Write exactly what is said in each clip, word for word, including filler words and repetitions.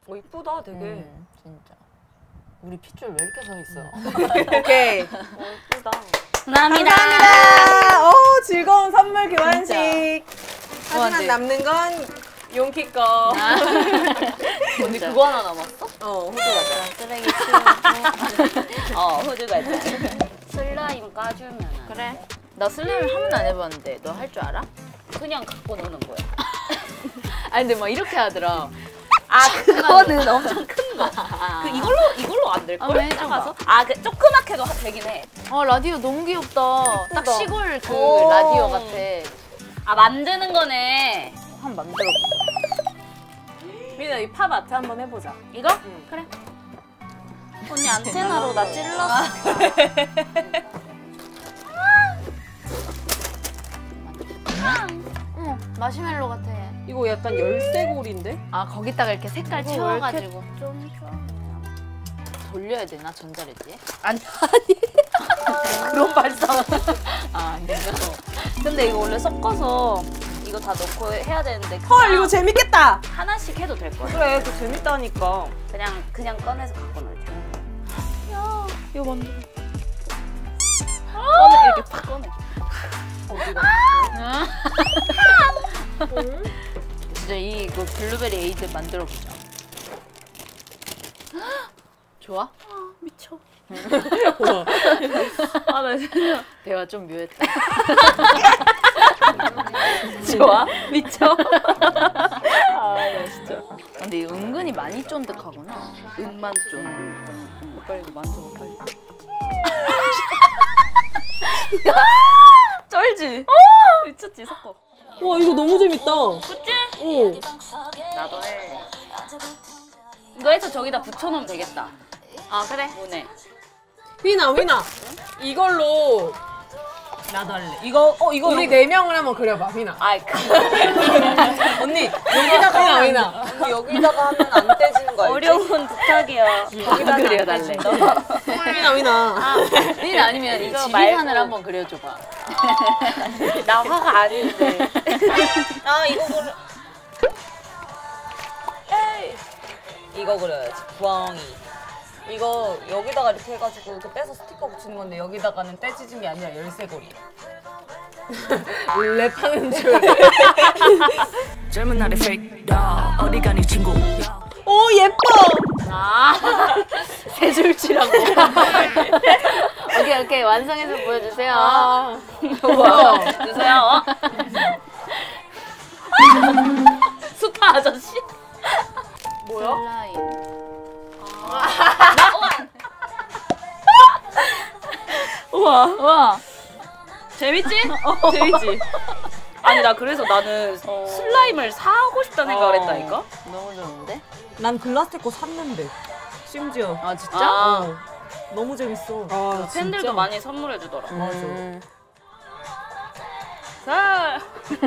어, 이쁘다, 되게. 음, 진짜. 우리 핏줄 왜 이렇게 서 있어? 오케이. 어, 이쁘다. 감사합니다. 감사합니다. 오, 즐거운 선물 교환식. 하지만 네. 남는 건 용키 거. 아. 언니 그거 하나 남았어? 어, 호두 과자. 쓰레기 치우고. 어, 호두 과자. 슬라임 까주면. 그래. 나 슬라임 한 번도 안 해봤는데 너 할 줄 알아? 그냥 갖고 노는 거야. 아니 근데 막 이렇게 하더라. 아, 그거는 엄청 큰 거. 그 이걸로 이걸로 안 될 걸? 한번 해줘봐. 작아서? 아, 그 조그맣게도 되긴 해. 아 라디오 너무 귀엽다. 딱 시골 그 오. 라디오 같아. 아, 만드는 거네. 한번 만들어. 민아, 이 팝 아트 한번 해보자. 이거? 응. 그래. 언니 안테나로 나 찔렀어. 어머 마시멜로 같아. 이거 약간 열쇠고리인데? 아 거기다가 이렇게 색깔 이거 왜 채워가지고 좀 좀. 돌려야 되나 전자레인지에? 아니 아니. 그런 발상. 아 안 되나? 근데 이거 원래 섞어서 이거 다 넣고 해야 되는데. 헐, 이거 재밌겠다. 하나씩 해도 될 거야. 그래, 그거 재밌다니까. 그냥 그냥 꺼내서 갖고 놀자. 야, 이거 뭔데? 꺼내 이렇게 팍 꺼내. 어디가? 진짜 이거 블루베리 에이드 만들어보자. 좋아? 미쳐. 아, 나 진짜. 대화 좀 묘했다. 좋아? 미쳐. 아, 나 진짜. 근데 이거 은근히 많이 쫀득하구나. 은만 쫀. 음, 빨리 이거 만져봐 빨리. 쩔지? 미쳤지 섞어. 와, 이거 너무 재밌다. 그치? 오. 나도 해. 이거 해서 저기다 붙여놓으면 되겠다. 아 그래? 문에. 휘나, 휘나. 이걸로. 나도 할래. 이거, 어, 이거. 우리 네 명을 한번 그려봐, 휘나. 아이 그 언니, 여기다가 휘나, 휘나. 언니 여기다가 하면 안 떼지는 거 알지? 어려운 부탁이야. 거기다 그려달래. 휘나, 휘나. 린 아니면 이 이거 지리산을 말고. 한번 그려줘봐. 나 화가 아닌데. 아 이거 그려. 에이. 이거 그려야지. 부엉이. 이거 여기다가 이렇게 해가지고 이렇게 빼서 스티커 붙이는 건데 여기다가는 떼지는 게 아니라 열쇠고리. 랩하는 줄. 젊은 날의 fake doll 어디 가니 친구 오, 예뻐. 아, 세 줄치라고. 오케이, 오케이. 완성해서 보여주세요. 아, 우와. 주세요. 스타 아저씨? 뭐야? 슬라임. 우와. 우와. 재밌지? 재밌지? 아니 나 그래서 나는 슬라임을 사고 싶다는 생각을 어. 했다니까? 너무 좋은데? 난 글라스텍 거 샀는데. 심지어. 아, 진짜? 아, 어. 너무 재밌어. 아, 팬들도 진짜? 많이 선물해 주더라. 음. 자.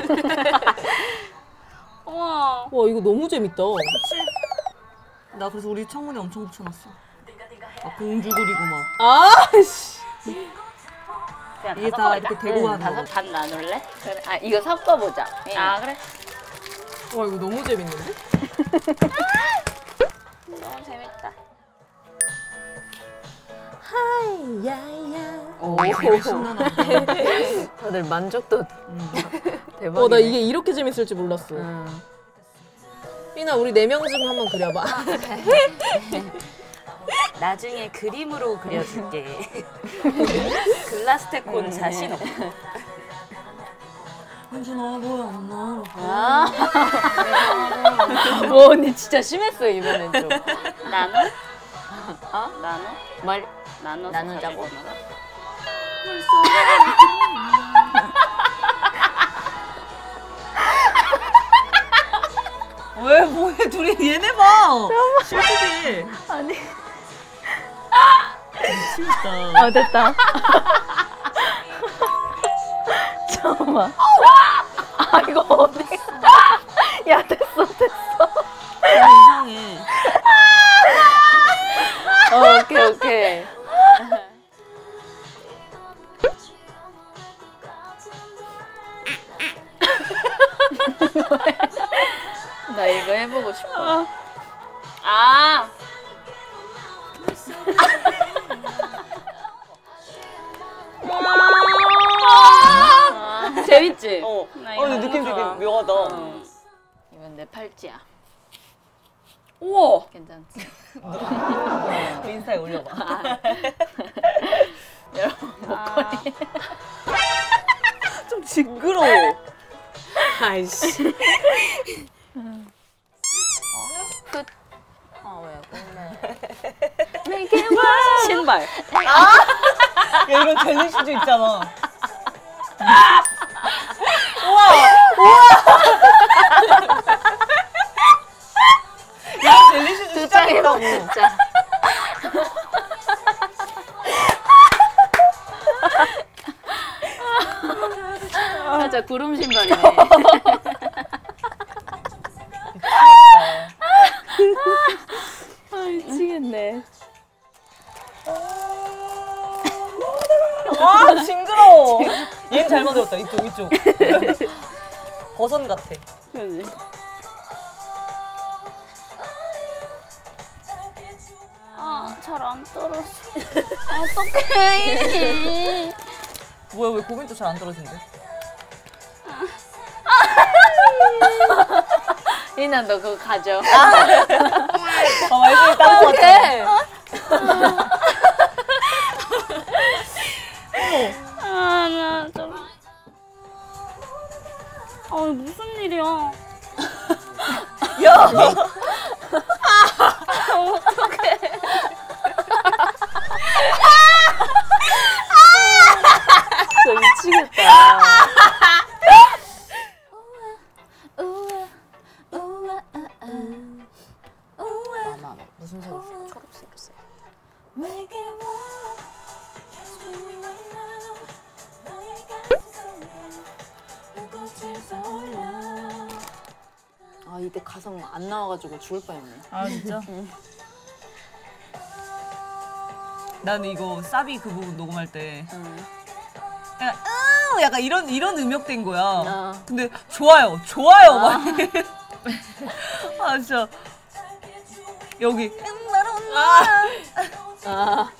우와. 와, 이거 너무 재밌다. 나 그래서 우리 창문에 엄청 붙여놨어. 막 공주 그리고 막. 아, 씨. 그냥 이게 다 다 섞어. 이렇게 대고 가는 다섯 거. 반 나눌래? 그래. 아, 이거 섞어보자. 아 그래? 와, 이거 너무 재밌는데? 너무 재밌다. 오, 신나는데. 다들 만족도 대박이네. 어, 나 이게 이렇게 재밌을 줄 몰랐어. 음. 휘나, 우리 네 명 좀 한번 그려봐. 나중에 그림으로 그려줄게. 글라스테콘 자신 없어. 현준아 뭐야 엄마. 아. 오, 언니 진짜 심했어요, 이번엔 좀. 나눠? 어? 나눠? 말, 나눠 나누자고? 왜 뭐해 둘이 얘네 봐. 실수지. 아니. 미치겠다. 아, 됐다. 잠깐만. 아, 이거 어디? 야, 됐어, 됐어. 이상해. 어, 오케이, 오케이. 나 이거 해보고 싶어. 아. 재밌지? 어. 나 어, 이거 근데 너무 느낌 되게 좋아. 묘하다. 어. 이건 내 팔찌야. 우와. 괜찮지? 인스타에 올려봐. 여러분 목걸이. 좀 징그러워. 아이씨. 끝. 아 왜 끝내? 신발. 야, 이런 젤리슈즈 있잖아. 야, 젤리슈즈 두 진짜 장이라고 크다고. 진짜. 살짝 구름 신발이네. 아 미치겠네. 아, 징그러워. 얘는 잘 만들었다. 이쪽, 이쪽. 버선 같아. 그지. 아, 잘 안 떨어져. 어떡해. 뭐야, 왜 고민도 잘 안 떨어진대? 이나 너 그거 가져. 아, 말씀이 딴거 같아. 아, 나 좀. 아, 무슨 일이야. 야! 진짜 미치겠다. 마마 무슨 소리? 초록색이었어. 아 이때 가성 안 나와가지고 죽을 뻔했네. 아, 진짜? 나는 이거 사비 그 부분 녹음할 때 응. 약간 으 약간 이런 이런 음역된 거야. 아. 근데 좋아요, 좋아요 막. 아 진짜 여기 아.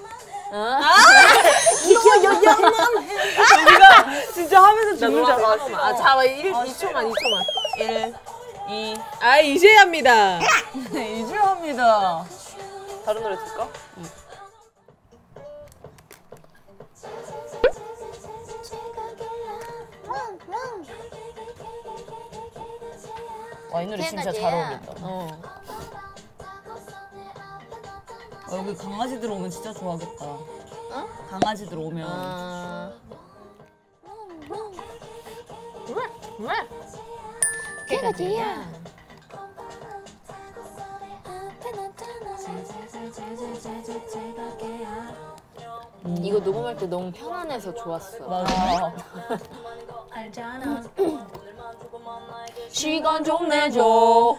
여기가 진짜 하면서 죽는 줄 알았어. 아 잠깐 일 이 초만 이 초만. 일, 이, 아 이제 합니다. 이제 합니다. 다른 노래 들까? 와, 이 노래 진짜 잘 어울린다. 어. 어, 여기 강아지들 오면 진짜 좋아하겠다. 어? 강아지들 오면. 아. 개가지야. 이거 녹음할 때 너무 편안해서 좋았어. 맞아. 시간 좀 내줘.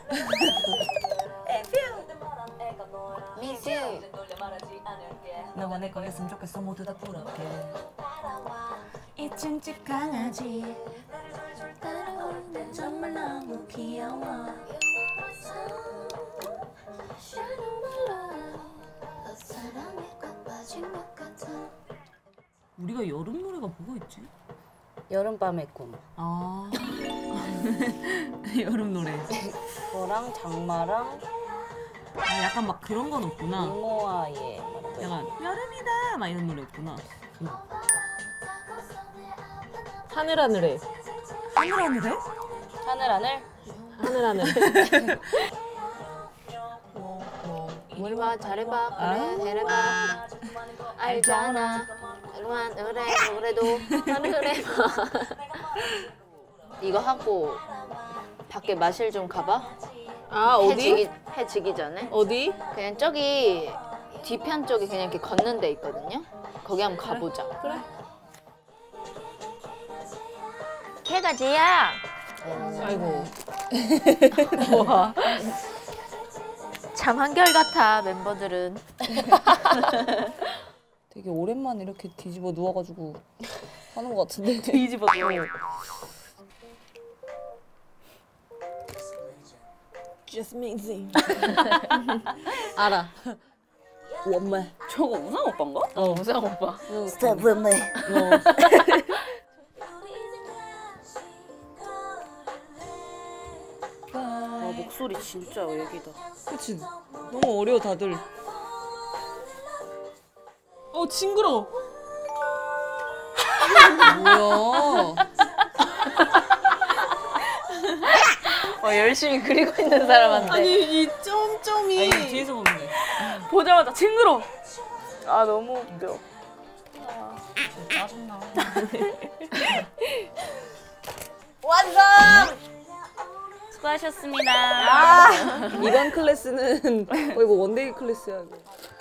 미스. 너가 내 거였으면 좋겠어. 모두 다 부럽게. 이층 집 강아지 따라오는 정말 너무 귀여워. 우리가 여름 노래가 뭐가 있지? 여름밤의 꿈. 아. 여름 노래. 저랑 장마랑 아, 약간 막 그런 건 없구나. 이모아의 약간 여름이다 막 이런 노래 없구나. 하늘 하늘해. 하늘 하늘해? 하늘 하늘. 하늘 하늘. 뭘 봐, 잘해봐, 그래, 해봐. 알잖아. 그만, 그래, 그래도 하늘해 봐. 이거 하고 밖에 마실 좀 가봐. 아 해 어디? 지기, 해 지기 전에. 어디? 그냥 저기 뒤편 쪽에 그냥 이렇게 걷는 데 있거든요. 거기 한번 가보자. 그래. 해가 지야. 아이고. 와. 참 한결같아 멤버들은. 되게 오랜만에 이렇게 뒤집어 누워가지고 하는 것 같은데. 뒤집어 누워. Just amazing. 알아. 원만. 저거 우상 오빠인가? 어, 우상 오빠. Stop with me. 아, 목소리 진짜 애기다. 그치? 너무 어려워 다들. 어 징그러. 뭐야? 어, 열심히 그리고 있는 사람한테. 아니 이 점점이. 아, 뒤에서 보면 돼. 보자마자 징그러. 아 너무 웃겨. 짜증나. 완성! 수고하셨습니다. 아, 이번 클래스는 어 이거 원데이 클래스야 이거.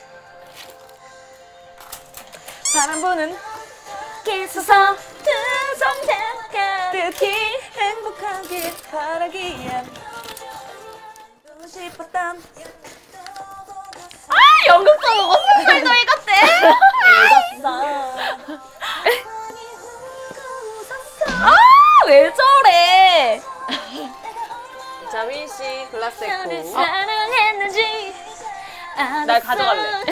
사람 보는 길서서 두손 가득히 행복하길 바라기에 싶었던 아 연극도 먹었어. 살도 익었대. 아왜 저래? 자, 민 씨 글라스 했고. 사랑했는지 날 가져갈래.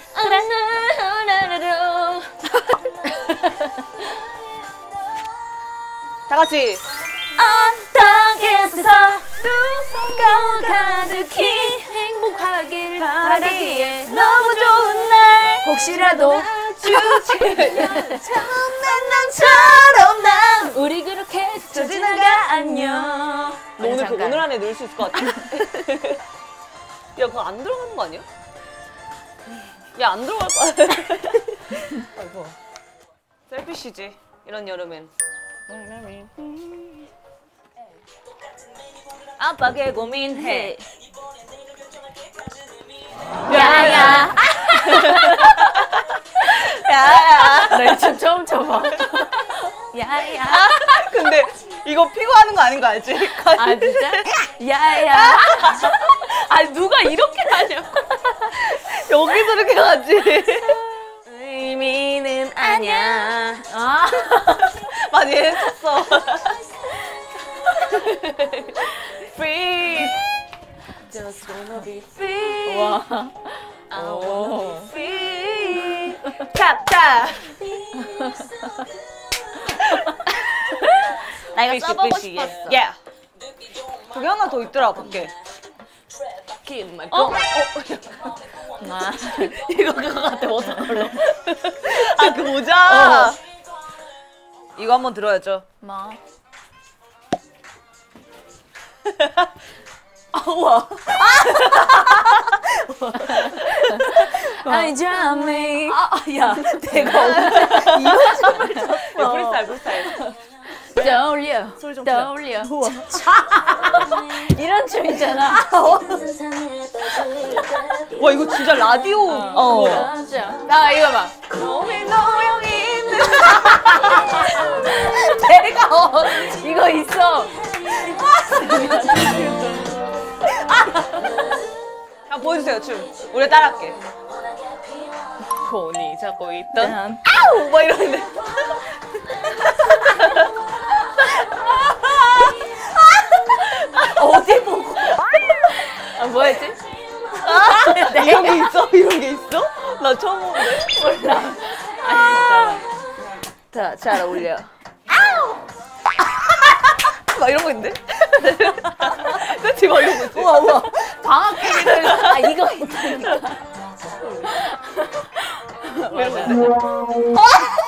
다 같이. 언덕에서 두손 가득히 행복하길 바라기에 너무 좋은 날 혹시라도 만남처럼 난 우리 그렇게 스쳐 지나가 안녕. 너 오늘 그 오늘 안에 넣을 수 있을 것 같아. 야 그거 안 들어가는 거 아니야? 야 안 들어갈 거 같아. 아이고. 셀피시지 이런 여름엔. 아빠게 고민해. 야야. 야야. 나 지금 처음 쳐봐. 야야. 근데 이거 피고 하는 거 아닌 거 알지? 아 진짜? 야야. 아니 누가 이렇게 하냐고. 여기서 이렇게 가지. 의미는 아냐. 아. 많이 했었어. Free. Just wanna be free. 와. I wanna be free. 탑탑. 나 이거 써보고 싶었어. 야. 그게 하나 더 있더라 밖에. 어? 어? 아. 이거 그거 같아 워터컬러. 아 그 모자. 어. 이거 한번 들어야죠. 뭐? 아 우와. I drive me. 아, 야, 내가 언제 이런 춤을 췄어? 야, 프리스타일 프리스타일. 떠올려. 소리 좀 떠올려. 이런 춤 있잖아. 와 이거 진짜 라디오. 어. 맞아. 나 이거 봐. 노명이 있는. 내가 어, 이거 있어. 한번 보여주세요 춤. 우리 따라할게. 곤이 잡고 있던 아우 막 이러는데. 어디 보고? 아 뭐였지? 아, 이런 게 있어? 이런 게 있어? 나 처음 보는데. 몰라. 아, 자, 잘 어울려. 막 이런 거 있는데? 그치 막 이런 거 있지? 우와 우와. 방학개비들 아 이거 있다니까. 막 이런 거 있는데?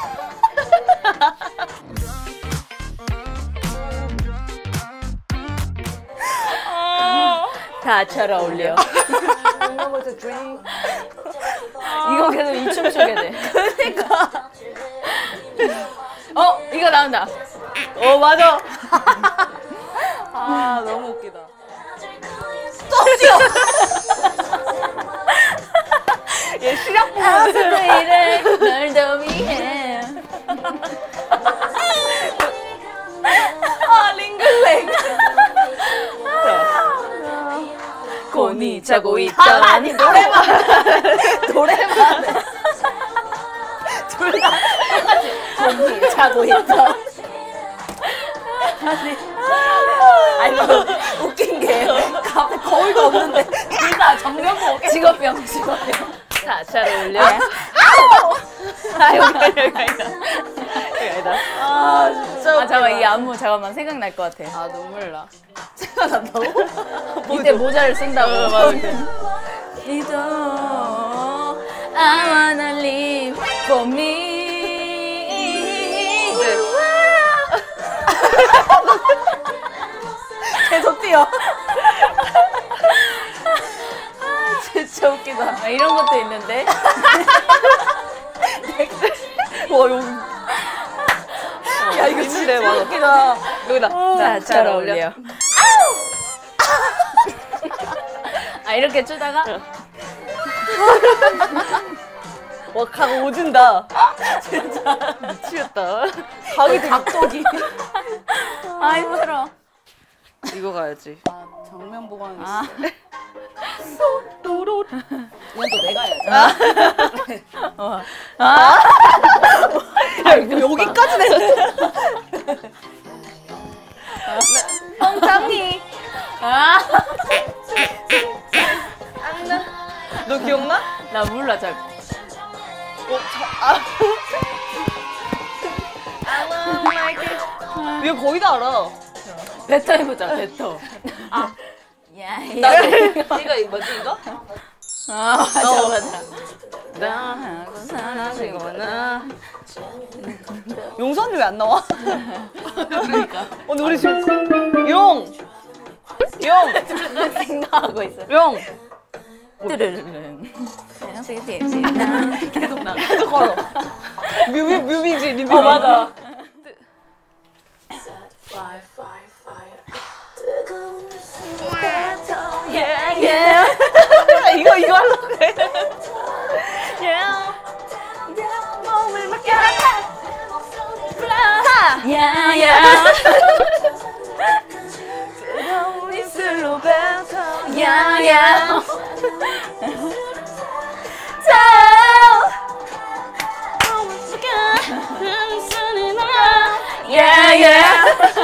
다 잘 어울려. 이거 계속 이 춤 추게 돼. 그러니까. 어 이거 나온다. 어 맞아. 아 너무 웃기다. 또 뛰어. 얘 시작 부분. 이래 널 더 위해. 아 링글랭. 곤이 자고 있던 아니 노래만 노래만 둘 다 똑같이 곤이 자고 있던 아니 아니 웃긴 게 갑자기 거울 잘 어울려. 아 여기 여기 아니다. 여기 아니다. 아 진짜. 아 잠깐 이 안무 잠깐만 생각날 것 같아. 아 눈물 나. 생각난다고? 이때 모자를 쓴다고. 이도 I wanna live for me. 계속 뛰어. 아, 진짜 웃기다. 아, 이런 것도 있는데. 와 여기. 야 이거 있는데, 진짜 맞아. 웃기다. 여기다. 자, 잘 어울려. 아 이렇게 추다가 와 각 오진다. 진짜 미치겠다. 각이 각도기. 아 힘들어. 이거 가야지. 아 정면 보고 하는 아. 이건 또 내가 해야지. 어. 아. 여기까지 내렸어. 엉덩이. 아. 너 기억나? 나 몰라 잘. 어, 저, 아. 이거 거의 다 알아. 뱉어 해보자 뱉어. 아. 야, 나 야. 이거 뭐지 이거? 아 맞아 맞아. 나하고 사랑이구나. 용선이 왜 안 나와? 그러니까. 오늘 우리 지금 용! 용! 생각하고 있어. 용! 뚜르르릉. 계속 나. 계속 걸어. 뮤비, 뮤비지, 리뷰. 어 맞아. Yeah, yeah. 이거, 이거 하려고 해. 몸을 맡겨라. 야야. 뜨거운 입술로 뱉어. 야야. 야야.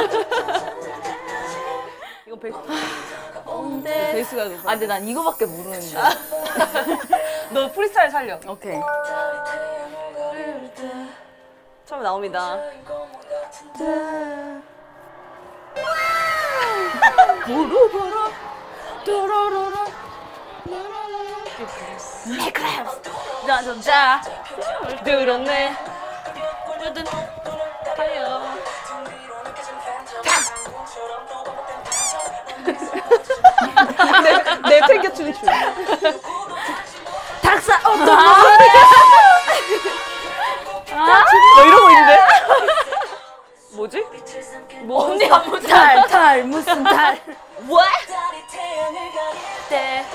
이거 베이스. 베이스가 높아. 아 근데 난 이거밖에 모르는데. 너 프리스타일 살려. 오케이. 처음에 나옵니다. 보로보로 도로로로. 자자자 들었네. 내, 내 챙겨주는 줄. 닭사 어떤 너 이러고 있는데? 뭐지? 뭐 언니가 무슨 달, 달 무슨 달? What? 때.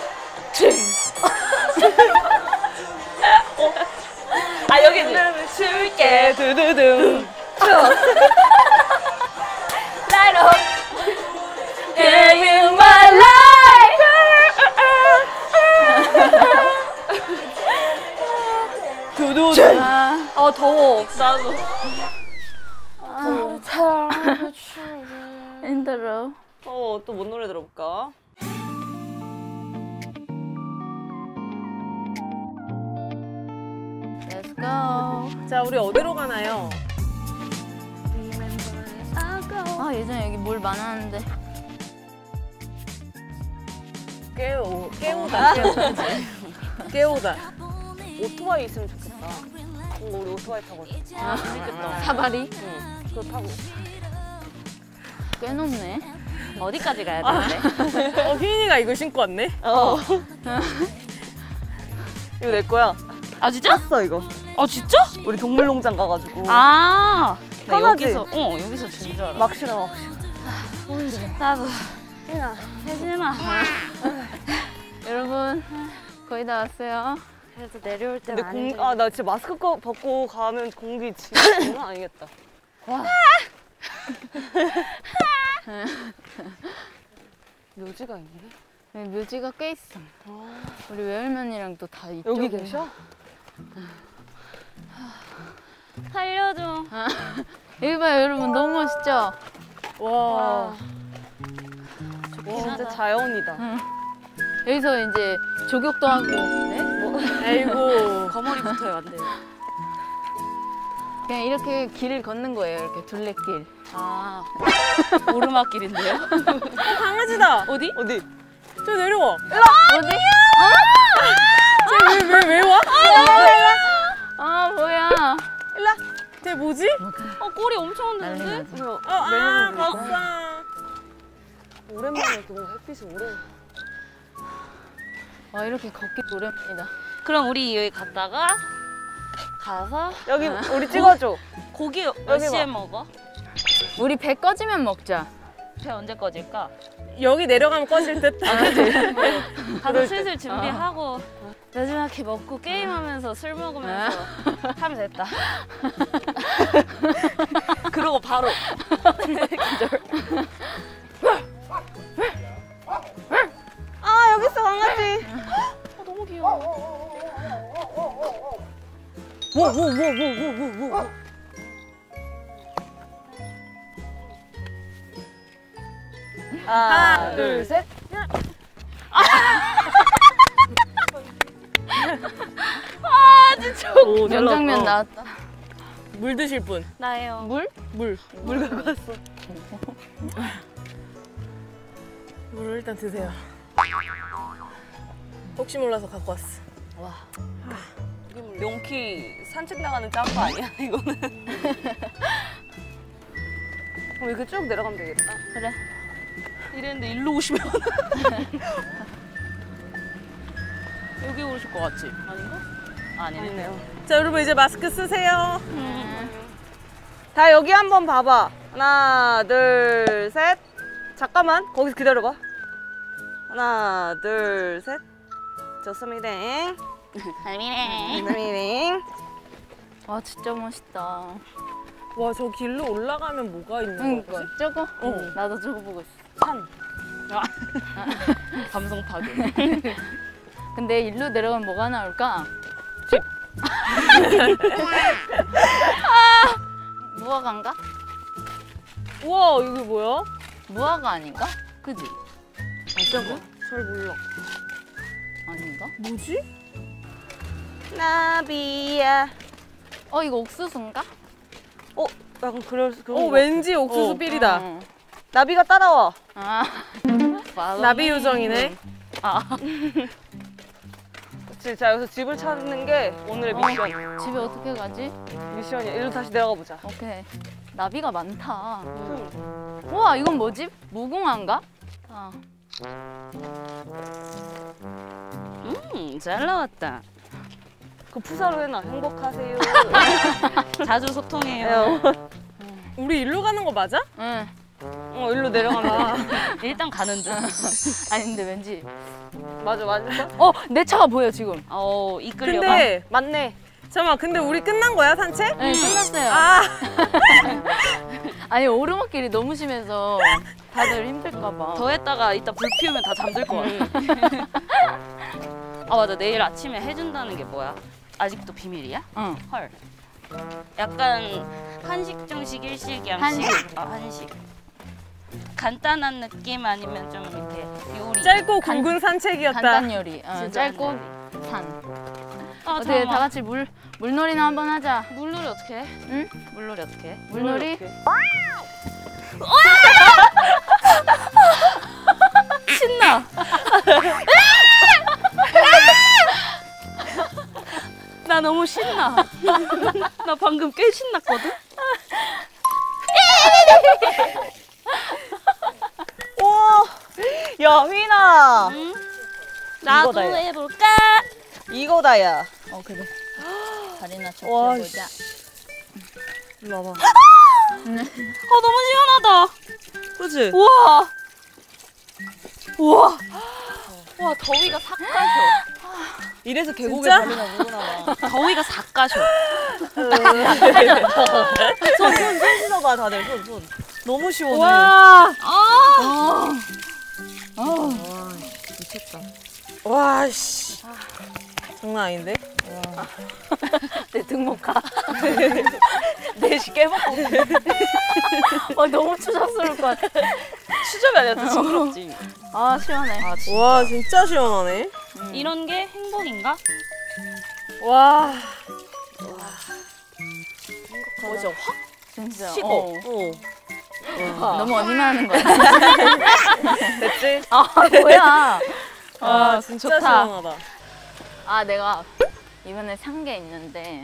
아 여기 이름을 줄게 두두둥. Light up, yeah, you my life. 두두둥. 아 더워. 나도. 힘들어. 어, 또 뭔 노래 들어볼까? Let's go. 자 우리 어디로 가나요? 아 예전에 여기 물 많았는데. 깨우 깨우다 깨우다. 깨우다. 오토바이 있으면 좋겠다. 뭔가 우리 오토바이 타고. 아 재밌겠다. 사다리? 응, 그거 타고. 꽤 높네. 어디까지 가야 되는데? 어 휘인이가 이거 신고 왔네. 어. 이거 내 거야. 아 진짜? 샀어 이거. 아 진짜? 우리 동물농장 가가지고. 아. 나 편하지? 여기서 어 여기서 준 줄 알아. 막 싫어 막 싫어. 나도. 해지마. 여러분 거의 다 왔어요. 그래도 내려올 때 근데 많이. 공, 아, 나 진짜 마스크 꺼, 벗고 가면 공기 진짜 장난 아니겠다. 와. 묘지가 있네. 네, 묘지가 꽤 있어. 우리 외할머니랑 또 다 이쪽에. 여기 계셔? 살려줘. 여기 봐요 여러분 너무 멋있죠? 와. 와, 진짜 자연이다. 응. 여기서 이제 조격도 하고. 네? 뭐? 아이고. 거머리 붙어요, 안 돼요. 그냥 이렇게 길을 걷는 거예요. 이렇게 둘레길. 아, 오르막길인데요? 강아지다. 어디? 어디? 저 내려와. 어디? 쟤왜왜 왜 와? 아 뭐야? 쟤 뭐지? 어, 꼬리 엄청 흔드는데? 난리 어, 아, 봤어. 오랜만에 또 햇빛이 오래. 와 이렇게 걷기 오랜만이다. 그럼 우리 여기 갔다가 가서 여기 우리 찍어줘. 고기 몇 여기 시에 봐. 먹어? 우리 배 꺼지면 먹자. 배 언제 꺼질까? 여기 내려가면 꺼질 듯. 가서 슬슬 준비하고 마지막에 먹고 게임하면서 술 먹으면서 하면 됐다. 그러고 바로 기절. 아 여기 있어 강아지. 어, 너무 귀여워. 뭐뭐뭐뭐뭐뭐 하나 둘 셋. 오, 잘 명장면 나왔다. 나왔다. 물 드실 분. 나예요. 물? 물. 물 갖고 왔어. 물을 일단 드세요. 혹시 몰라서 갖고 왔어. 용키 산책 나가는 짬바 아니야 이거는? 그럼 이렇게 쭉 내려가면 되겠다. 그래. 이랬는데 일로 오시면 여기 오실 것 같지? 아닌가? 아니네. 아니네요. 자, 여러분 이제 마스크 쓰세요. 다 여기 한번 봐봐. 하나 둘 셋. 잠깐만 거기서 기다려봐. 하나 둘 셋. 좋습니다. 할미네. 좋습니다. 와 진짜 멋있다. 와, 저 길로 올라가면 뭐가 있는 응, 거지? 저거? 어. 나도 저거 보고 있어. 산. 감성 파괴. 근데 일로 내려가면 뭐가 나올까? 아, 무화과인가? 우와, 이게 뭐야? 무화과 아닌가? 그지? 저거? 잘 몰라. 아닌가? 뭐지? 나비야. 어 이거 옥수수인가? 어 약간 그럴 그런 어, 거. 왠지 옥수수 어. 삘이다. 어. 나비가 따라와. 아. 나비 요정이네. 그치, 자 여기서 집을 찾는 게 오늘의 미션. 집에 어떻게 가지? 미션이야. 일로 다시 내려가 보자. 오케이. 나비가 많다. 음. 우와 이건 뭐지? 무궁화인가? 아. 음, 잘 나왔다. 그 푸사로 해놔. 행복하세요. 자주 소통해요. 우리 일로 가는 거 맞아? 응. 어 일로 내려가면 돼. 일단 가는 중. 아니 근데 왠지. 맞아 맞아. 어 내 차가 보여 지금. 어, 이끌려가. 근데 맞네. 잠깐만, 근데 우리 끝난 거야, 산책? 네 끝났어요. 아, 아니 오르막길이 너무 심해서 다들 힘들까 봐. 더 했다가 이따 불 피우면 다 잠들 것 같아. 아 맞아, 내일 아침에 해준다는 게 뭐야? 아직도 비밀이야? 응. 헐. 약간 한식, 중식, 일식, 양식. 한식. 아, 한식. 간단한 느낌 아니면 좀 이렇게 요리. 짧고 굵은 산책이었다. 간단 요리. 어, 진짜 짧고 간단 산. 아, 어떻게 잠깐만. 다 같이 물 물놀이나 한번 하자. 물놀이 어떻게 해? 응? 물놀이 어떻게 해? 물놀이? 신나. 나 너무 신나. 나 방금 꽤 신났거든. 와, 야 휘나. 응? 나도 이거다, 야. 해볼까? 이거다야. 어 그래. 다리나 와, 척해보자. 일로 와봐. 어 너무 시원하다. 그치? 우와. 우와. 와 더위가 싹 가셔. 이래서 계곡에 진짜? 다리나 오구나 봐. 더위가 싹 가셔. 손, 손, 손 씻어봐 다들 손, 손. 너무 시원해. 와, 아. 미쳤다. 와, 씨. 장난 아닌데? 내 등목가. 내시 깨먹고. 어 너무 추잡스러울 것 같아. 추접이 아니라 더 징그럽지. 아 시원해. 아, 진짜. 와, 진짜 시원하네. 이런 게 행복인가? 와. 어제 확 진짜 식어. 어. 어. 너무 언니만 하는 거야. 됐지? 아 뭐야? 아, 진짜 좋다. 시원하다. 아 내가 이번에 산 게 있는데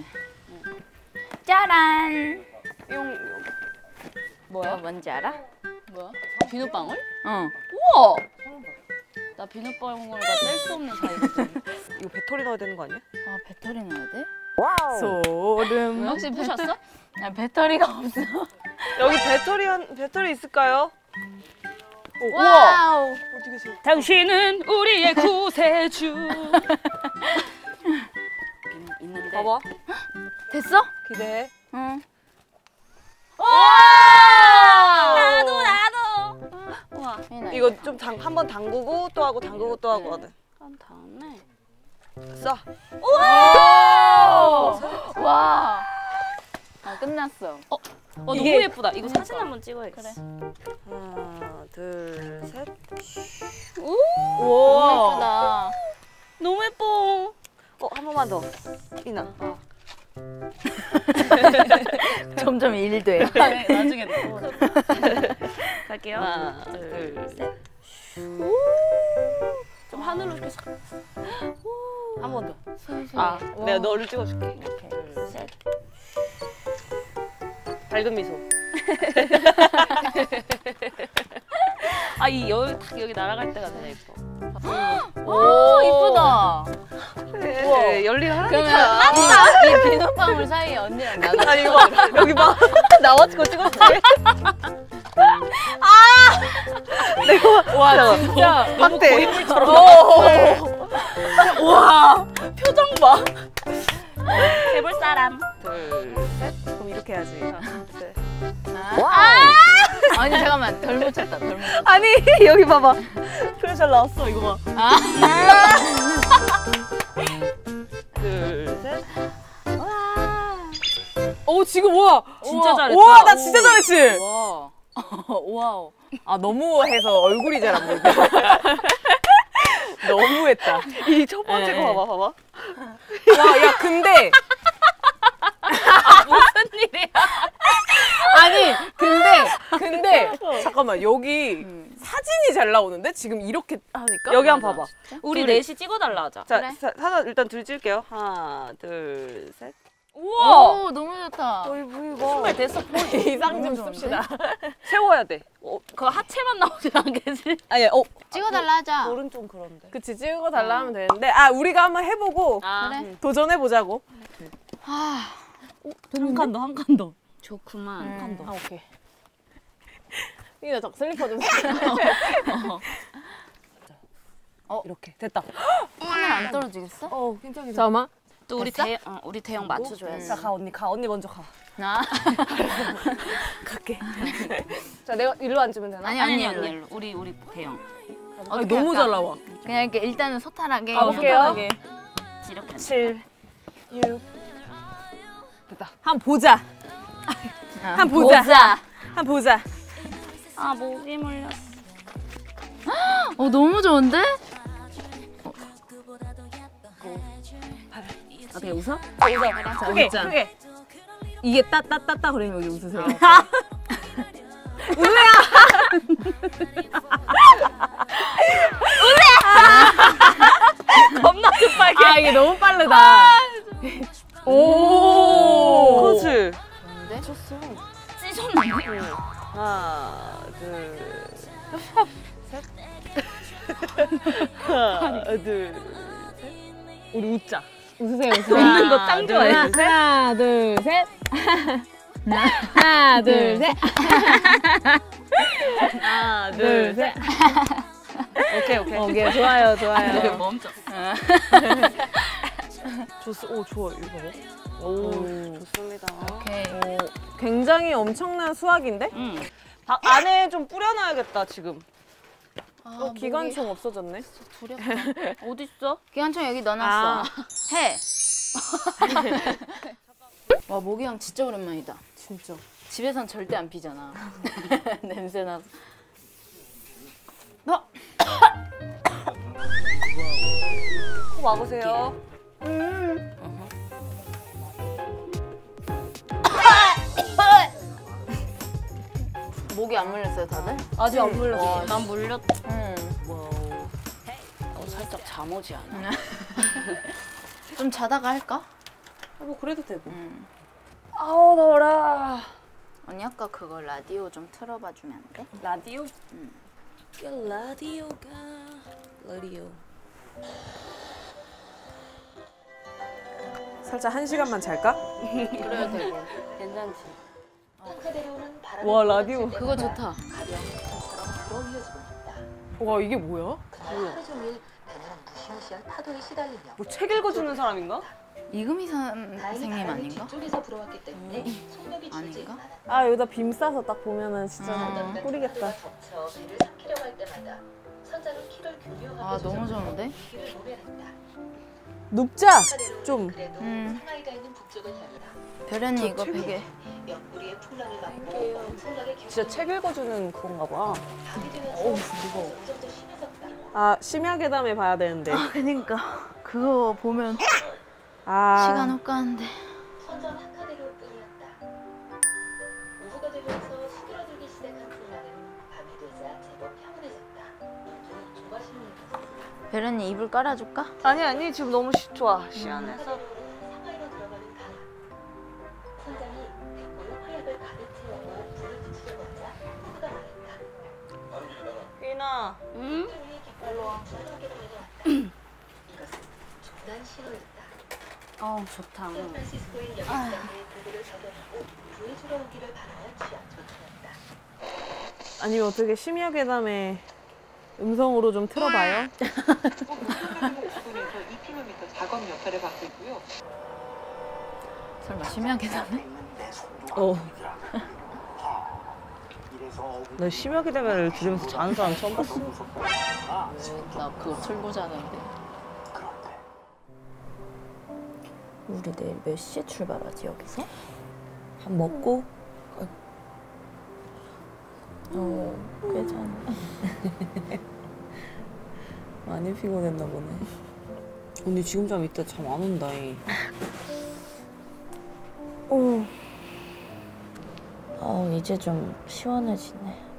짜란. 용. 뭐야? 뭔지 알아? 뭐야? 비눗방울? 응. 우와! 나 비눗방울과 뗄 수 없는 사이거든. 이거 배터리 넣어야 되는 거 아니야? 아 배터리 넣어야 돼? 소름. 혹시 부셨어? 아 배터리가 없어. 여기 배터리 한 배터리 있을까요? 와우. 어디 계세요? 당신은 우리의 구세주. 있는데. 봐봐. 됐어? 기대해. 응. 나도 나도. 와. 이거 좀 한 번 담그고 또 하고 담그고 또 하고 하든. 한 다음에. 써. 와. 아 끝났어. 어, 어 너무 이게- 예쁘다. 이거 사진 한번 찍어야겠어. 그래. 하나, 둘, 셋. 너무 우와. 예쁘다. 너무 예뻐. 어, 한 번만 더. 이나. 어. 점점 일돼. 나중에 또. 갈게요. 하나, 둘, 셋. 좀 하늘로 이렇게 싹. 한 번 더. 아, 내가 너를 찍어줄게. 이렇게. 둘, 셋. 밝은 미소. 아, 이 여기 딱 여기 날아갈 때가 되게 예뻐. 오 이쁘다. 네, 열일 하라니까. 그러면 이, 이 비눗방울 사이에 언니랑 나도. 아니, 이거 봐. 여기 봐. 나와서 찍었지. 와, 진짜. 확대. 와. 표정 봐. 해볼 사람. 둘, 셋. 그럼 이렇게 해야지. 셋. 아! 아니 잠깐만 덜 묻혔다 덜 묻혔다. 아니, 여기 봐봐. 표정 잘 나왔어. 이거 봐. 아. 둘, 셋. 오, 지금 우와. 진짜 우와. 잘했다. 우와, 나 진짜 잘했지? 와. 와우. 아, 너무 해서 얼굴이 잘 안 보인다. 너무했다. 이 첫 번째 네. 거 봐봐, 봐봐. 와, 야, 근데. 무슨 일이야? 아니, 근데, 근데. 잠깐만, 여기 사진이 잘 나오는데? 지금 이렇게 하니까? 여기 한번 봐봐. 우리 둘이. 넷이 찍어달라 하자. 자, 그래. 사, 하나 일단 둘 찍을게요. 하나, 둘, 셋. 우와! 오 너무 좋다. 어이, 뭐 이거. 정말 됐어. 이상 좀 너무 씁시다. 세워야 돼. 어, 그 하체만 나오진 않겠지? 아니, 어. 찍어달라 하자. 볼은 좀 그런데. 그치, 찍어 달라 하면 되는데. 아, 우리가 한번 해보고 아, 그래. 도전해보자고. 아. 한 칸 더, 한 칸 더. 좋구만. 음. 한 칸 더. 아, 오케이. 이나 저 슬리퍼 좀. 어, 이렇게. 됐다. 카메라 안 떨어지겠어? 어, 괜찮아. 잠깐만. 또 우리 대, 어, 우리 대형 맞춰줘야지. 자, 가, 언니. 가. 언니 먼저 가. 나? 갈게. 자, 내가 일로 앉으면 되나? 아니 아니, 언니 아니, 일로. 아니, 우리, 우리 대형. 아니, 너무 할까? 잘 나와. 그냥 이렇게 일단은 소탈하게. 가볼게요. 이렇게. 칠, 육. 됐다. 한 보자. 아, 한 보자. 보자. 한 보자. 아, 목이 물렸어. 어 너무 좋은데? 어떻게 웃어? 크게, 웃자. 크게. 이게 따따따따 그러면 여기 웃으세요. 겁나 급하게. 아, 이게 너무 빠르다. 오. 그렇지. 좋은데? 찢었네. 하나, 둘, 셋. 하나, 둘. 우리 웃자. 웃으세요, 웃으세요. 웃는 거 짱 좋아해. 하나, 둘, 셋. 하나, 둘, 셋. 하나, 둘, 셋. 오케이, 오케이. 오케이, 좋아요, 왜 좋아요. 멈춰? 좋스, 오, 좋아, 이거 봐봐. 오, 좋습니다. 오케이. 오, 굉장히 엄청난 수학인데? 응. 박 안에 좀 뿌려놔야겠다, 지금. 아, 어, 기관총 없어졌네. 두렵다. 어딨어? 기관총 여기 넣어놨어. 해. 와 모기향 진짜 오랜만이다. 진짜. 집에선 절대 안 피잖아. 냄새 나서. 코 막으세요. 목이 안 물렸어요, 다들? 아직 안 물렸어. 난 물렸. 응. 어, 살짝 잠오지 않아? 좀 자다가 할까? 뭐 그래도 되고. 아우 더워라. 언니 아까 그거 라디오 좀 틀어봐 주면 안 돼? 라디오? 라디오가 라디오. 살짝 한 시간만 잘까? 그래도 되고. 괜찮지. 와 라디오. 그거 좋다. 와 이게 뭐야? 뭐 책 읽어주는 사람인가? 이금희 선생님 아닌가? 아닌가? 아 여기다 빔 싸서 딱 보면은 진짜 음. 꿀이겠다. 아 너무 좋은데? 눕자 좀. 음. 별연이 이거 베개. 진짜 책 읽어주는 그건가 봐. 아 심야괴담에 봐야 되는데. 아 그니까 그거 보면 아 시간 훅 가는데. 별연이 이불 깔아줄까? 아니 아니 지금 너무 시, 좋아. 시원해서. 이나. 응? 어 좋다. 아니면 어떻게 심야괴담에 음성으로 좀 틀어봐요. 설마 심야계단에? 어. 나 심하게 되면 들으면서 자는 사람 처음 봤어. 나 그거 틀고 자는데. 우리 내일 몇 시에 출발하지 여기서? 밥 먹고? 어 괜찮아. 많이 피곤했나 보네. 언니 지금 잠 이따 잠 안 온다. 어 이제 좀 시원해지네.